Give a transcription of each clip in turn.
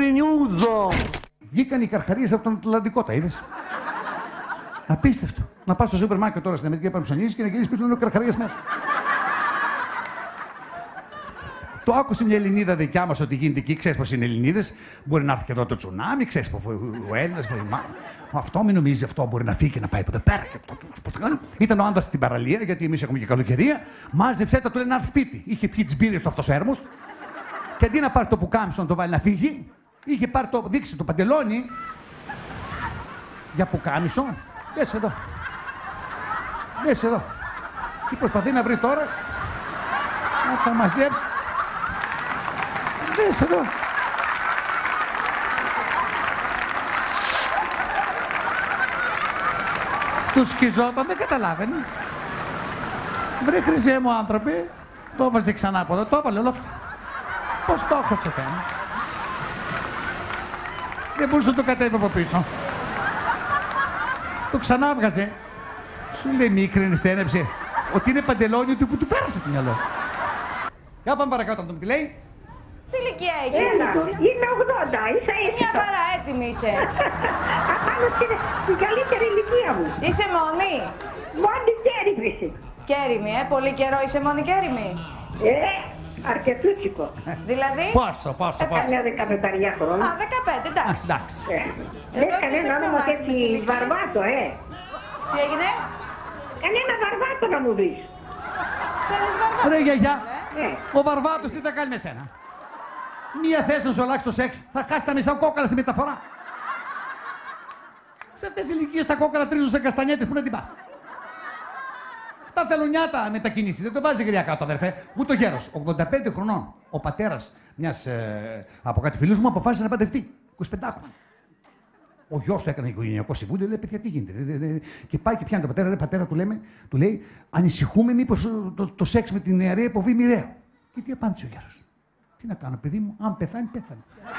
News. Βγήκαν οι καρχαρίες από τον Ατλαντικό, τα είδες? Απίστευτο. Να πας στο σούπερ μάρκετ τώρα στην Αμερική να ψωνίσεις και να γυρίσεις πίσω να είναι καρχαρίες μέσα. Το άκουσε μια Ελληνίδα δικιά μας ότι γίνεται εκεί. Ξέρεις πως είναι Ελληνίδες. Μπορεί να έρθει και εδώ το τσουνάμι. Ξέρεις πως ο Έλληνας μπορεί. Αυτό μην νομίζει, αυτό μπορεί να φύγει και να πάει ποτέ πέρα. Ήταν ο άντρας στην παραλία, γιατί εμείς έχουμε και καλοκαιρία. Μάζεψε τα, του λέει να έρθει σπίτι. Είχε πιει τις μπύρες του αυτός έρμος. Και αντί να πάρει το πουκάμισο να το βάλει να φύγει, είχε πάρει το, δείξει το παντελόνι για πουκάμισο. Δες εδώ. Δες εδώ. Τι προσπαθεί να βρει τώρα. Να τα μαζέψει. Δες εδώ. Του σκιζόταν, δεν καταλάβαινε. Βρε χρυσέ μου άνθρωπε, το έβαζε ξανά από εδώ, το έβαλε ολόκληρο. Πώς το έχω σε θέμα. Δεν μπορούσε να το κατέβει από πίσω. Το ξανά έβγαζε. Σου λέει μικρή στένεψε ότι είναι παντελόνι του που του πέρασε το μυαλό. Για πάμε παρακάτω να το τι λέει. Τι ηλικία έχεις? Είμαι 80, ίσα ίσα. Μια χαρά, έτοιμη είσαι. Απάνω στην καλύτερη ηλικία μου. Είσαι μόνη? Μόνη κέριμη. Κέριμη, πολύ καιρό είσαι μόνη κέριμη. Αρκετούτσικο. Δηλαδή? Πόσο. Κανένα 15 χρόνια. Α, 15, εντάξει. Δεν κανένα όνομα έτσι βαρβάτο, Τι έγινε? Κανένα βαρβάτο να μου δεις. Θέλεις βαρβάτο? Ρε γιαγιά, ο Βαρβάτος τι θα κάνει με σένα. Μία θέση να σου αλλάξει το σεξ, θα χάσει τα μισά κόκκαλα στη μεταφορά. Σε αυτές τις ηλικίες τα κόκκαλα τρίζουν σε καστανιέτες, πού να την πας. Αυτά θέλουν νιάτα μετακίνηση, δεν το βάζει γριά κάτω αδερφέ. Ούτε ο γέρος, 85 χρονών, ο πατέρας μιας από κάτι φίλους μου αποφάσισε να παντρευτεί, 25 χρόνια. Ο γιος του έκανε οικογενειακό συμβούλιο, λέει: παιδιά, τι γίνεται. Και πάει και πιάνει τον πατέρα, πατέρα του λέει: ανησυχούμε μήπως το σεξ με την νεαρή αποβεί μοιραίο. Και τι απάντησε ο γέρος. Τι να κάνω, παιδί μου, αν πεθάνει, πέθανε.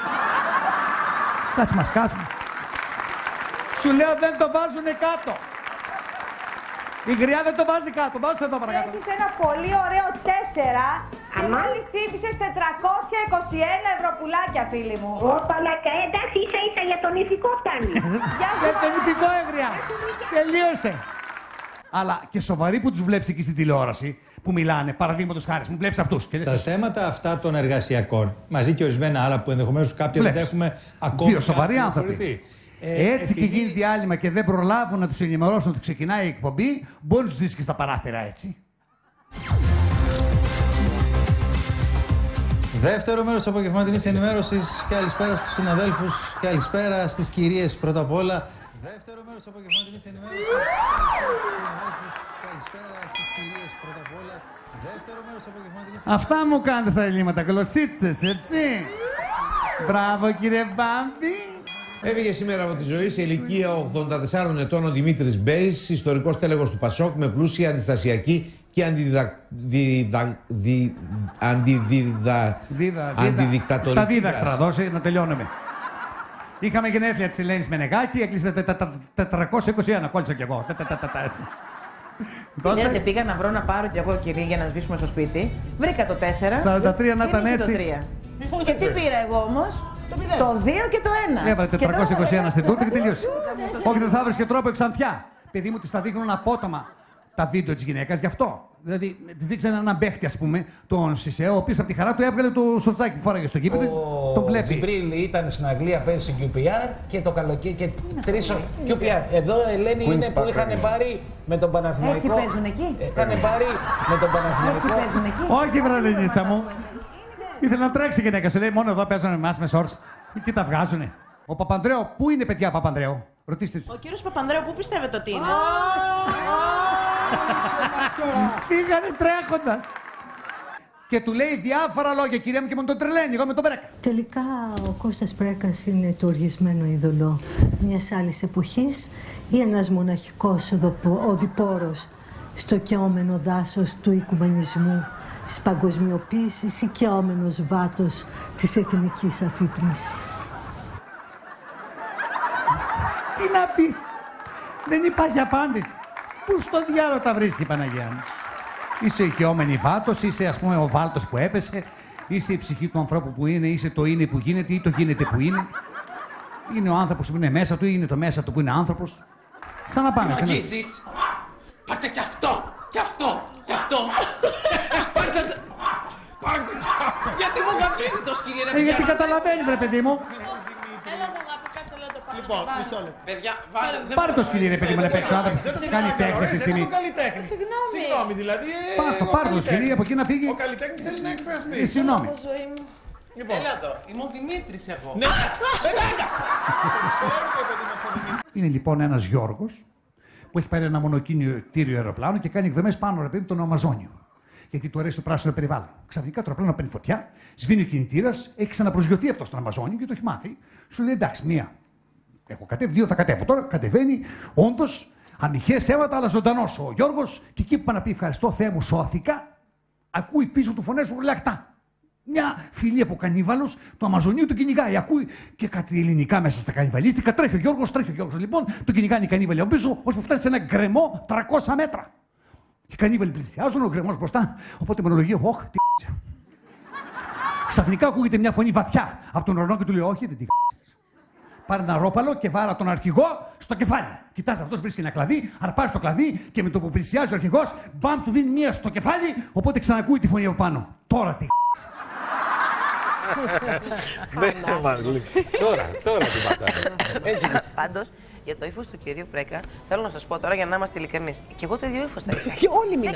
Στάση μας χάσουμε. Σου λέω δεν το βάζουνε κάτω. Η γριά δεν το βάζει κάτω. Δώσε εδώ παρακάτω. Έχεις ένα πολύ ωραίο 4 και μόλις ψήφισες 421 ευρωπουλάκια, φίλοι μου. Παλακα, εντάξει, ίσα για τον ηθικό φτάνει. Για τον ηθικό έγρια. Τελείωσε. Αλλά και σοβαροί που τους βλέπεις εκεί στην τηλεόραση, που μιλάνε, παραδείγματος χάρη, μου βλέπεις αυτούς. Τα θέματα αυτά των εργασιακών, μαζί και ορισμένα άλλα που ενδεχομένως κάποια δεν έχουμε ακόμα. Δύο σοβαροί άνθρωποι. Έτσι και γίνει διάλειμμα και δεν προλάβουν να τους ενημερώσουν ότι ξεκινάει η εκπομπή, μπορεί να τους δεις και στα παράθυρα έτσι. Δεύτερο μέρος της απογευματινής ενημέρωσης. Καλησπέρα στους συναδέλφους, καλησπέρα στις κυρίες πρώτα απ' όλα. Δεύτερο μέρος της απογευματινής ενημέρωσης. Καλησπέρα στις κυρίες πρώτα απ' όλα. Δεύτερο μέρος της απογευματινής ενημέρωσης. Αυτά μου κάνετε στα ελλείμματα, γλωσσίτσες, έτσι. Μπράβο κύριε Μπάμπη. Έφυγε σήμερα από τη ζωή σε ηλικία 84 ετών ο Δημήτρης Μπέης, ιστορικός τέλεγος του Πασόκ με πλούσια αντιστασιακή και αντιδικτατορική. Τα δίδακτρα, δώσε να τελειώνουμε. Είχαμε γενέθλια της Ελένης Μενεγάκη, έκλεισε 421, κόλλησα κι εγώ. Ξέρετε, πήγα να βρω να πάρω κι εγώ κυρία για να σβήσουμε στο σπίτι. Βρήκα το 4. 43 να ήταν έτσι. Και τι πήρα εγώ όμως? Το 2 και το 1. Έβαλε 421 στην τούτη και τελείωσε. Όχι, δεν θα βρεις και τρόπο εξαντιά. Παιδί μου, της τα δείχνουν απότομα τα βίντεο της γυναίκας γι' αυτό. Δηλαδή, της δείξανε έναν παίχτη, ας πούμε, τον Σισέ, ο οποίος από τη χαρά του έβγαλε το σορτσάκι που φόραγε στο γήπεδο. Τον βλέπει. Ο Τζιμπρίλ ήταν στην Αγγλία πέρσι QPR και το καλοκαίρι και τρεις QPR. Εδώ Ελένη είναι που είχαν πάρει με τον Παναθηναϊκό. Έτσι παίζουν εκεί. Είχαν πάρει με τον Παναθηναϊκό. Έτσι παίζουν εκεί. Όχι, βραδινίτσα μου. Ήθελε να τρέξει η γυναίκα σου. Λέει μόνο εδώ παίζουν εμάς με σόρτς. Τι τα βγάζουνε. Ο Παπανδρέου, πού είναι παιδιά Παπανδρέου? Ρωτήστε τους. Ο κύριος Παπανδρέου, πού πιστεύετε ότι είναι? Φύγανε τρέχοντας. Και του λέει διάφορα λόγια, κυρία μου, και μου τον τρελαίνει. Εγώ με τον Πρέκα. Τελικά ο Κώστας Πρέκας είναι το οργισμένο είδωλο μιας άλλης εποχής ή ένας μοναχικός οδηπόρος στο καιόμενο δάσος του οικουμενισμού, της παγκοσμιοποίησης, ή καιόμενος βάτος της εθνικής αφύπνισης. Τι να πεις. Δεν υπάρχει απάντηση. Πού στο διάλογο τα βρίσκει η Παναγία μου. Είσαι οικειόμενη βάτος, είσαι ας πούμε ο βάλτος που έπεσε, Είσαι η ψυχή του ανθρώπου που είναι, είσαι το είναι που γίνεται ή το γίνεται που είναι. Είναι ο άνθρωπος που είναι μέσα του ή είναι το μέσα του που είναι άνθρωπος. Ξαναπάμε. Αγγίζεις. Πάρτε κι αυτό, κι αυτό, κι αυτό. Πάρτε το. Γιατί μου γαμπρίζει το σκυλί, ρε παιδιά. Γιατί καταλαβαίνει, βρε παιδί μου. Έλα εδώ, αγάπη, κάτσε λέω το πάρω. Λοιπόν, μισό λεπτό. Παιδιά, Πάρε το σκυλί, ρε παιδί μου, να παίξει ο άνθρωπος. Κάνει τέχνη αυτή τη στιγμή. Συγγνώμη, δηλαδή. Πάρε το σκυλί, από εκεί να φύγει. Ο καλλιτέχνης θέλει να εκφραστεί. Συγγνώμη. Λοιπόν, έλα εδώ, είμαι ο Δημήτρης εγώ. Ναι, είναι λοιπόν ένας Γιώργος που έχει πάρει ένα μονοκίνητο αεροπλάνο και κάνει εκδρομές πάνω ρε παιδί τον Αμαζόνιο. Γιατί του αρέσει το πράσινο περιβάλλον. Ξαφνικά το αεροπλάνο παίρνει φωτιά, σβήνει ο κινητήρας, έχει ξαναπροσγειωθεί αυτό στον Αμαζόνιο και το έχει μάθει. Σου λέει εντάξει, μία. Έχω κατέβει, δύο θα κατέβω. Τώρα κατεβαίνει, όντως, αμυχές αίματα, αλλά ζωντανός ο Γιώργος και εκεί που πάει να πει ευχαριστώ Θεέ μου, σώθηκα, ακούει πίσω του φωνές ουρλιαχτά. Μια φυλή από κανίβαλους του Αμαζονίου του κυνηγάει. Ακούει και κάτι ελληνικά μέσα στα κανιβαλίστικα. Τρέχει ο Γιώργος. Λοιπόν, του κυνηγάνε οι κανίβαλοι από πίσω, ώσπου φτάνει σε ένα γκρεμό 300 μέτρα. Οι κανίβαλοι πλησιάζουν, ο γκρεμός μπροστά. Οπότε μονολογεί, όχ, τι. Ξαφνικά ακούγεται μια φωνή βαθιά από τον ουρανό και του λέει: όχι, δεν τη. Πάρε ένα ρόπαλο και βάρα τον αρχηγό στο κεφάλι. Κοιτάζει, αυτό βρίσκει ένα κλαδί, αρπάζει το κλαδί και με το που πλησιάζει ο αρχηγός, μπαμ, του δίνει μία στο κεφάλι. Οπότε ξανακούει τη φωνή από πάνω. Τώρα τι. Τώρα τι πατάνε. Πάντως, για το ύφος του κυρίου Πρέκα, θέλω να σας πω τώρα για να είμαστε ειλικρινείς. Και εγώ το ίδιο ύφος θα είχα. Όλοι